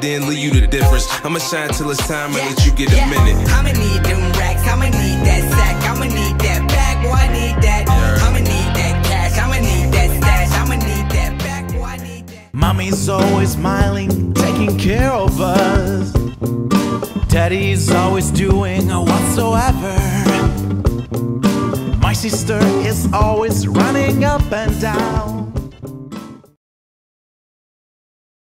then leave you the difference. I'ma shine till it's time and let you get a minute. I'ma need them racks, I'ma need that sack, I'ma need that bag, boy, I need that. I'ma need that cash, I'ma need that stash, I'ma need that back, boy, I need that. Mommy's always smiling, taking care of us. Daddy's always doing whatsoever. My sister is always running up and down.